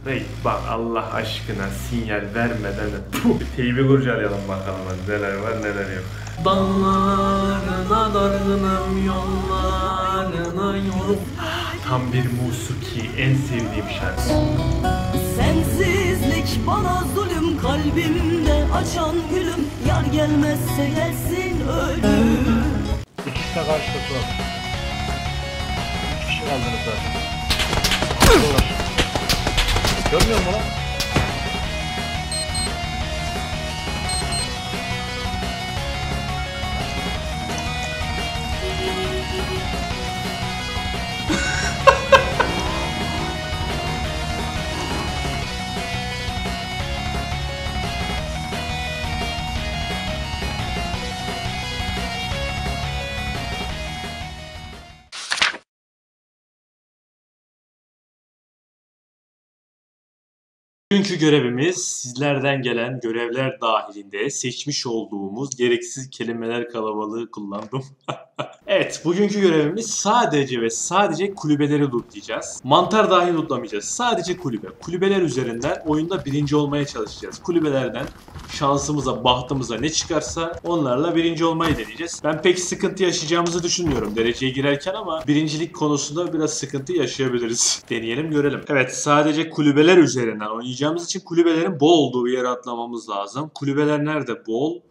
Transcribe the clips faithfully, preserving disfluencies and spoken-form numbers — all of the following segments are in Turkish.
Bey bak Allah aşkına sinyal vermeden teybi kurcalayalım bakalım neler var neler yok. Dağlarına dargınım yollarına yol. Tam bir musiki, en sevdiğim şarkı. Sensizlik bana zulüm, kalbimde açan gülüm. Yar gelmezse gelsin ölüm. İkisine karşı da sor. Üç kişi kaldınız zaten. Görmüyor musun lan? Bugünkü görevimiz sizlerden gelen görevler dahilinde seçmiş olduğumuz gereksiz kelimeler kalabalığı kullandım. Evet, bugünkü görevimiz sadece ve sadece kulübeleri lootlayacağız. Mantar dahi lootlamayacağız. Sadece kulübe. Kulübeler üzerinden oyunda birinci olmaya çalışacağız. Kulübelerden şansımıza, bahtımıza ne çıkarsa onlarla birinci olmayı deneyeceğiz. Ben pek sıkıntı yaşayacağımızı düşünmüyorum dereceye girerken ama birincilik konusunda biraz sıkıntı yaşayabiliriz. Deneyelim görelim. Evet, sadece kulübeler üzerinden oynayacağımız için kulübelerin bol olduğu bir yere atlamamız lazım. Kulübeler nerede bol?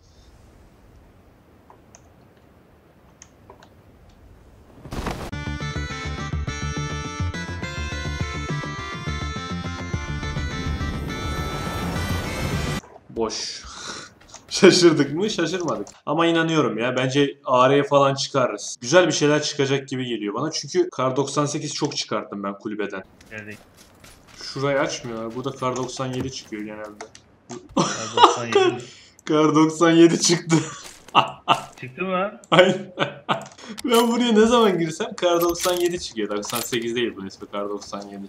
Boş. Şaşırdık mı? Şaşırmadık. Ama inanıyorum ya. Bence A R'ye falan çıkarırız. Güzel bir şeyler çıkacak gibi geliyor bana. Çünkü kar doksan sekiz çok çıkarttım ben kulübeden. Nerede? Şurayı açmıyorlar. Burada kar doksan yedi çıkıyor genelde. kar doksan yedi kar doksan yedi çıktı. Çıktı mı lan? Aynen. Ben buraya ne zaman girsem kar doksan yedi çıkıyor. doksan sekiz değil bu ismi, kar doksan yedi.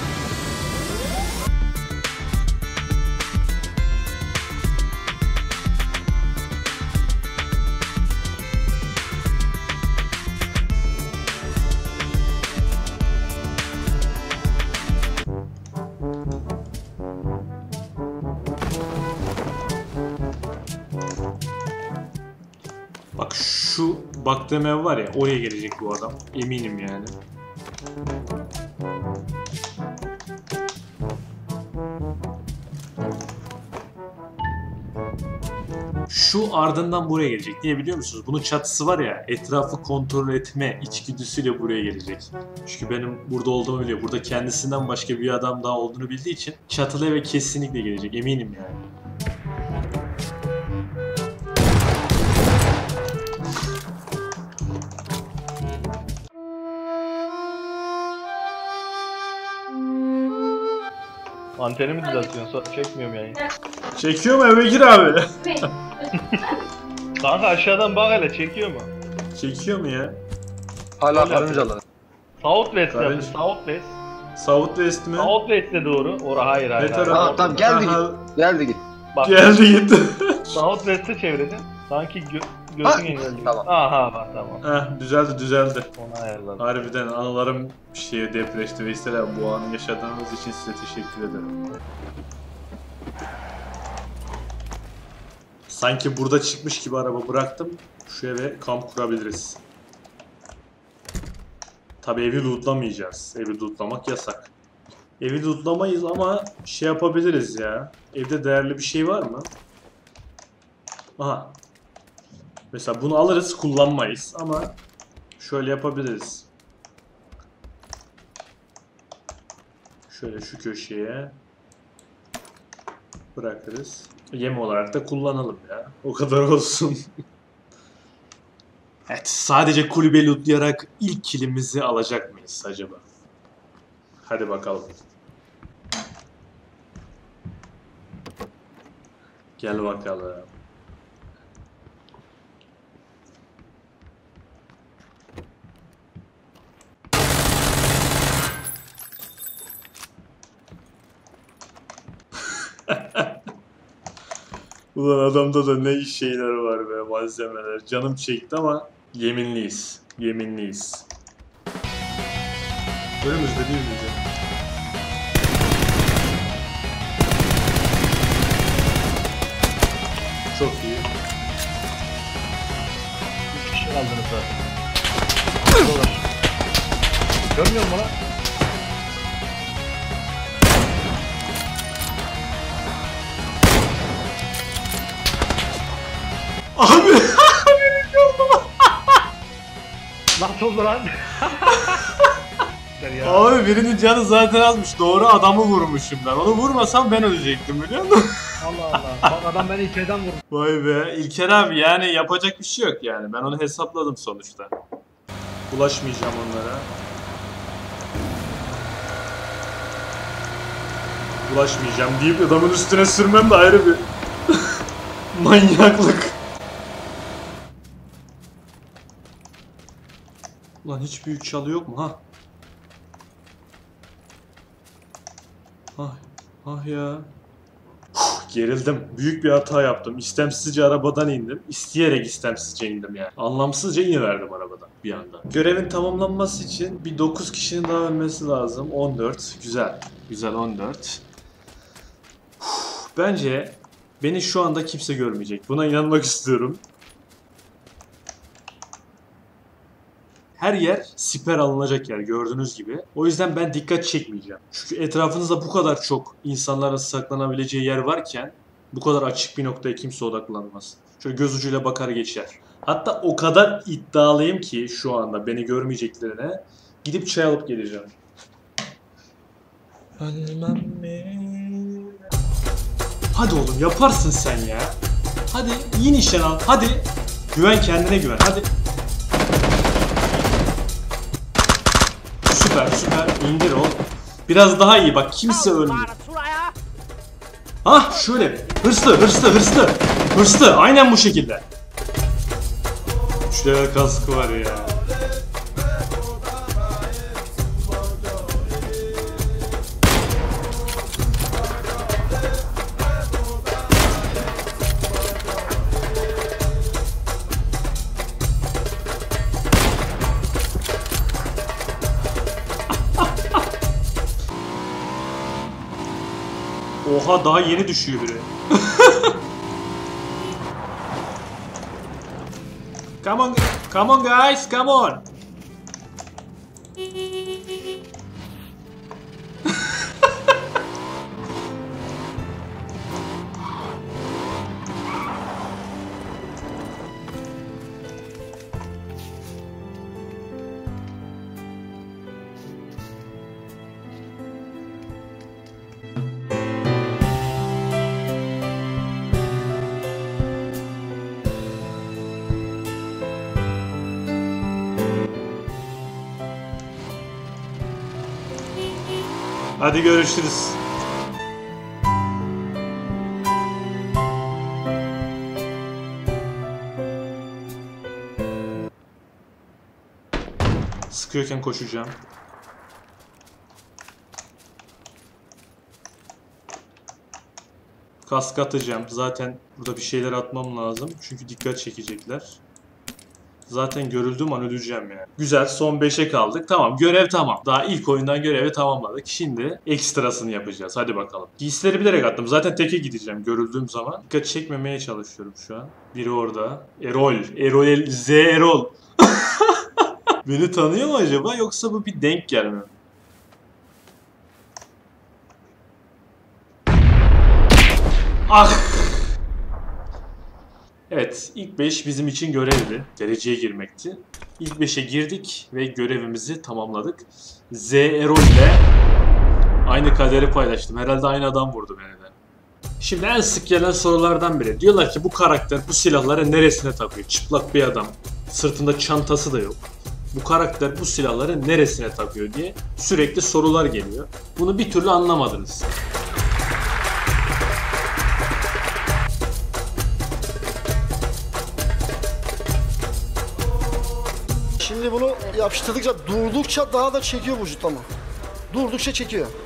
Bak şu baktığım ev var ya, oraya gelecek bu adam. Eminim yani. Şu ardından buraya gelecek. Niye biliyor musunuz? Bunun çatısı var ya, etrafı kontrol etme içgüdüsüyle buraya gelecek. Çünkü benim burada olduğumu biliyor. Burada kendisinden başka bir adam daha olduğunu bildiği için çatılı eve kesinlikle gelecek. Eminim yani. Antenimi düzeltiyorsun, sonra çekmiyorum yani. Çekiyor mu Ebekir abi? Kanka aşağıdan bak hele, çekiyor mu? Çekiyor mu ya? Hala karıncalar. Southwest Karınca- yaptı, Southwest. Southwest mi? Southwest'e doğru. Ora hayır hayır. Ne hayır. taraf? Tamam tamam geldi Aha. git. Geldi git. Bak, Geldi gitti. Southwest'e çevirdin. Sanki gö Ha, gözün engelli. tamam. Aha bak tamam. Heh, düzeldi düzeldi. Onu ayarladım. Harbiden anılarım şeye depreşti Veysel abi. Bu anı yaşadığınız için size teşekkür ederim. Sanki burada çıkmış gibi araba bıraktım. Şu eve kamp kurabiliriz. Tabi evi lootlamayacağız. Evi lootlamak yasak. Evi lootlamayız ama şey yapabiliriz ya. Evde değerli bir şey var mı? Aha. Mesela bunu alırız, kullanmayız ama şöyle yapabiliriz. Şöyle şu köşeye bırakırız. Yem olarak da kullanalım ya. O kadar olsun. Evet, sadece kulübe lootlayarak ilk kilimizi alacak mıyız acaba? Hadi bakalım. Gel bakalım. Ulan adamda da ne şeyler var be, malzemeler. Canım çekti ama yeminliyiz. Yeminliyiz. Önümüzde değil miydi? Çok iyi. Üç kişi kaldınız zaten. Görmüyor musun lan? Abi. Nasıl oldu lan? Ya. Abi birinin canı zaten azmış. Doğru adamı vurmuşum ben. Onu vurmasam ben ölecektim biliyor musun? Allah Allah. Bak adam beni içeriden vurdu. Vay be. İlker abi yani yapacak bir şey yok yani. Ben onu hesapladım sonuçta. Bulaşmayacağım onlara. Bulaşmayacağım deyip adamın üstüne sürmem de ayrı bir manyaklık. Ulan hiç büyük çalı yok mu ha? Ah, ah ya. Uf, gerildim. Büyük bir hata yaptım. İstemsizce arabadan indim. İsteyerek istemsizce indim yani. Anlamsızca iniverdim arabadan bir anda. Görevin tamamlanması için bir dokuz kişinin daha ölmesi lazım. on dört. Güzel. Güzel on dört. Uf, bence beni şu anda kimse görmeyecek. Buna inanmak istiyorum. Her yer siper alınacak yer gördüğünüz gibi. O yüzden ben dikkat çekmeyeceğim. Çünkü etrafınızda bu kadar çok insanların saklanabileceği yer varken bu kadar açık bir noktaya kimse odaklanmaz. Şöyle göz ucuyla bakar geçer. Hatta o kadar iddialıyım ki şu anda beni görmeyeceklerine gidip çay alıp geleceğim. Hadi oğlum yaparsın sen ya. Hadi iyi nişan al. Hadi. Güven kendine güven. Hadi. Süper süper indir oğlum. Biraz daha iyi bak kimse ölmüyor. Hah şöyle hırslı hırslı hırslı. Hırslı aynen bu şekilde. üç level kaskı var ya. Oha daha yeni düşüyor biri. Come on, come on guys, come on. Hadi görüşürüz. Sıkıyorken koşacağım. Kask atacağım. Zaten burada bir şeyler atmam lazım. Çünkü dikkat çekecekler. Zaten görüldüğüm an öleceğim yani. Güzel son beşe kaldık. Tamam görev tamam. Daha ilk oyundan görevi tamamladık. Şimdi ekstrasını yapacağız. Hadi bakalım. Giysileri bilerek attım. Zaten teke gideceğim görüldüğüm zaman. Dikkat çekmemeye çalışıyorum şu an. Biri orada. Erol. Erol. Z Erol. Beni tanıyor mu acaba yoksa bu bir denk gelme? Ah! Evet, ilk beş bizim için görevdi. Dereceye girmekti. İlk beşe girdik ve görevimizi tamamladık. Z Erol ile aynı kaderi paylaştım. Herhalde aynı adam vurdu beni de. Şimdi en sık gelen sorulardan biri. Diyorlar ki bu karakter bu silahları neresine takıyor? Çıplak bir adam. Sırtında çantası da yok. Bu karakter bu silahları neresine takıyor diye sürekli sorular geliyor. Bunu bir türlü anlamadınız. Şimdi bunu yapıştırdıkça, durdukça daha da çekiyor vücut ama. Durdukça çekiyor.